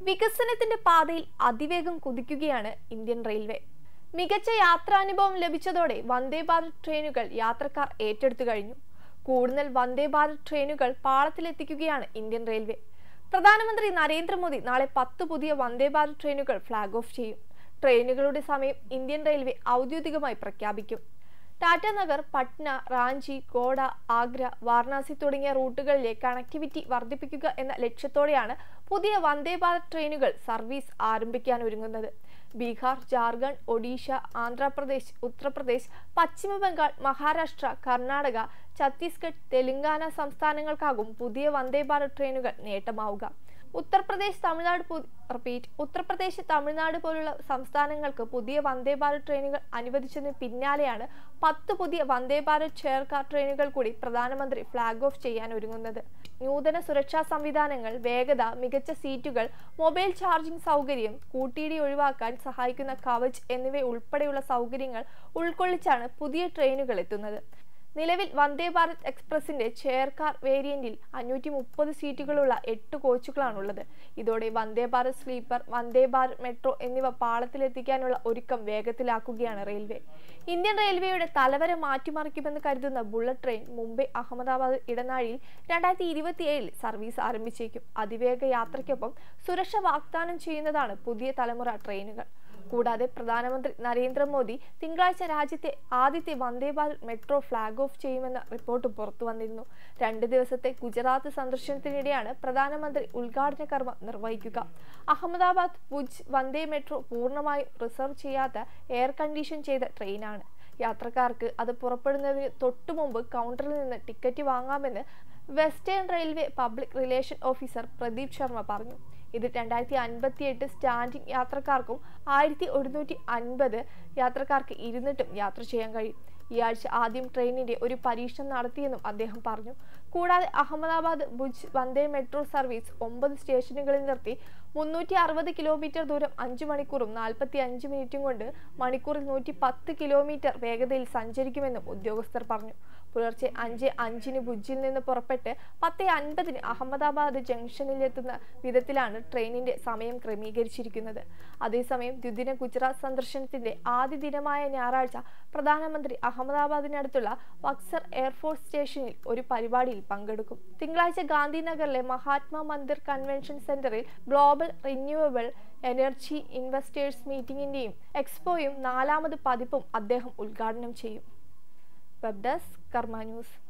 വികസനത്തിന്റെ പാതയിൽ അതിവേഗം കുതിക്കുകയാണ് ഇന്ത്യൻ റെയിൽവേ. മികച്ച യാത്രാനുഭവം ലഭിച്ചതോടെ വന്ദേ ഭാരത് ട്രെയിനുകൾ യാത്രക്കാർ ഏറ്റെടുത്തു കഴിഞ്ഞു. കൂടുതൽ വന്ദേ ഭാരത് ട്രെയിനുകൾ പാളത്തിലെത്തിക്കുകയാണ് ഇന്ത്യൻ റെയിൽവേ. പ്രധാനമന്ത്രി നരേന്ദ്രമോദി നാളെ 10 പുതിയ വന്ദേ ഭാരത് ട്രെയിനുകൾ ഫ്ലാഗ് ഓഫ് ചെയ്യും. ട്രെയിനുകളുടെ സമയം ഇന്ത്യൻ റെയിൽവേ ഔദ്യോഗികമായി പ്രഖ്യാപിക്കും. ടാറ്റാനഗർ, പട്ന, റാഞ്ചി, ഗോഡ, ആഗ്ര, വാരണാസി തുടങ്ങിയ റൂട്ടുകളിലെ കണക്ടിവിറ്റി വർദ്ധിപ്പിക്കുക എന്ന ലക്ഷ്യത്തോടെയാണ് പുതിയ വന്ദേ ഭാരത് ട്രെയിനുകൾ സർവീസ് ആരംഭിക്കാനൊരുങ്ങുന്നത്. ബീഹാർ, ജാർഖണ്ഡ്, ഒഡീഷ, ആന്ധ്രാപ്രദേശ്, ഉത്തർപ്രദേശ്, പശ്ചിമ ബംഗാൾ, മഹാരാഷ്ട്ര, കർണാടക, ഛത്തീസ്ഗഡ്, തെലങ്കാന സംസ്ഥാനങ്ങൾക്കാകും പുതിയ വന്ദേ ഭാരത് ട്രെയിനുകൾ നേട്ടമാവുക. ഉത്തർപ്രദേശ്, തമിഴ്നാട് പോലുള്ള സംസ്ഥാനങ്ങൾക്ക് പുതിയ വന്ദേ ഭാരത് ട്രെയിനുകൾ അനുവദിച്ചതിന് പിന്നാലെയാണ് 10 പുതിയ വന്ദേ ഭാരത് ചെയർകാർ ട്രെയിനുകൾ കൂടി പ്രധാനമന്ത്രി ഫ്ലാഗ് ഓഫ് ചെയ്യാൻ ഒരുങ്ങുന്നത്. നൂതന സുരക്ഷാ സംവിധാനങ്ങൾ, വേഗത, മികച്ച സീറ്റുകൾ, മൊബൈൽ ചാർജിംഗ് സൗകര്യം, കൂട്ടിയിടി ഒഴിവാക്കാൻ സഹായിക്കുന്ന കവച് എന്നിവ ഉൾപ്പെടെയുള്ള സൗകര്യങ്ങൾ ഉൾക്കൊള്ളിച്ചാണ് പുതിയ ട്രെയിനുകൾ എത്തുന്നത്. നിലവിൽ വന്ദേ ഭാരത് എക്സ്പ്രസിന്റെ ചെയർകാർ വേരിയന്റിൽ 530 സീറ്റുകളുള്ള 8 കോച്ചുകളാണുള്ളത്. ഇതോടെ വന്ദേ ഭാരത് സ്ലീപ്പർ, വന്ദേ ഭാരത് മെട്രോ എന്നിവ പാളത്തിലെത്തിക്കാനുള്ള ഒരുക്കം വേഗത്തിലാക്കുകയാണ് റെയിൽവേ. ഇന്ത്യൻ റെയിൽവേയുടെ തലവര മാറ്റിമറിക്കുമെന്ന് കരുതുന്ന ബുള്ളറ്റ് ട്രെയിൻ മുംബൈ അഹമ്മദാബാദ് ഇടനാഴിയിൽ 2027 സർവീസ് ആരംഭിച്ചേക്കും. അതിവേഗ യാത്രയ്ക്കൊപ്പം സുരക്ഷ വാഗ്ദാനം ചെയ്യുന്നതാണ് പുതിയ തലമുറ ട്രെയിനുകൾ. കൂടാതെ പ്രധാനമന്ത്രി നരേന്ദ്രമോദി തിങ്കളാഴ്ച രാജ്യത്തെ ആദ്യത്തെ Vande Bharat metro flag off ചെയ്യുമെന്ന റിപ്പോർട്ട് പുറത്തു വന്നിരുന്നു. 2 ദിവസത്തെ ഗുജറാത്ത് സന്ദർശനത്തിനിടെയാണ് പ്രധാനമന്ത്രി ഉദ്ഘാടന കർമ്മം നിർവഹിക്കുക. അഹമ്മദാബാദ് ഭുജ് വന്ദേ മെട്രോ പൂർണ്ണമായും റിസർവ് ചെയ്യാത്ത എയർ കണ്ടീഷൻ ചെയ്ത ട്രെയിനാണ്. യാത്രക്കാർക്ക് അത് പുറപ്പെടുന്നതിന് തൊട്ടുമുമ്പ് കൗണ്ടറിൽ നിന്ന് ടിക്കറ്റ് വാങ്ങാമെന്ന് western railway public relation officer Pradeep Sharma പറഞ്ഞു. ഇത് 2058 സ്റ്റാൻഡിംഗ് യാത്രക്കാർക്കും 1150 യാത്രക്കാർക്ക് ഇരുന്നിട്ടും യാത്ര ചെയ്യാൻ കഴിയും. ഈ ആഴ്ച ആദ്യം ട്രെയിനിന്റെ ഒരു പരീക്ഷണം നടത്തിയെന്നും അദ്ദേഹം പറഞ്ഞു. കൂടാതെ അഹമ്മദാബാദ് ഭുജ് വന്ദേ മെട്രോ സർവീസ് 9 സ്റ്റേഷനുകളിൽ നിർത്തി 360 കിലോമീറ്റർ ദൂരം 5 മണിക്കൂറും 45 മിനിറ്റും കൊണ്ട് മണിക്കൂറിൽ 110 കിലോമീറ്റർ വേഗതയിൽ സഞ്ചരിക്കുമെന്നും ഉദ്യോഗസ്ഥർ പറഞ്ഞു. പുലർച്ചെ 5:05 ഭുജിൽ നിന്ന് പുറപ്പെട്ട് 10:50 അഹമ്മദാബാദ് ജംഗ്ഷനിലെത്തുന്ന വിധത്തിലാണ് ട്രെയിനിന്റെ സമയം ക്രമീകരിച്ചിരിക്കുന്നത്. അതേസമയം ദ്വിദിന ഗുജറാത്ത് സന്ദർശനത്തിന്റെ ആദ്യ ദിനമായ ഞായറാഴ്ച പ്രധാനമന്ത്രി അഹമ്മദാബാദിനടുത്തുള്ള വക്സർ എയർഫോഴ്സ് സ്റ്റേഷനിൽ ഒരു പരിപാടിയിൽ പങ്കെടുക്കും. തിങ്കളാഴ്ച ഗാന്ധിനഗറിലെ മഹാത്മാ മന്ദിർ കൺവെൻഷൻ സെന്ററിൽ ഗ്ലോബൽ റിന്യൂവബിൾ എനർജി ഇൻവെസ്റ്റേഴ്സ് മീറ്റിംഗിന്റെയും എക്സ്പോയും 4ാമത് പതിപ്പും അദ്ദേഹം ഉദ്ഘാടനം ചെയ്യും. Web desk Karma news.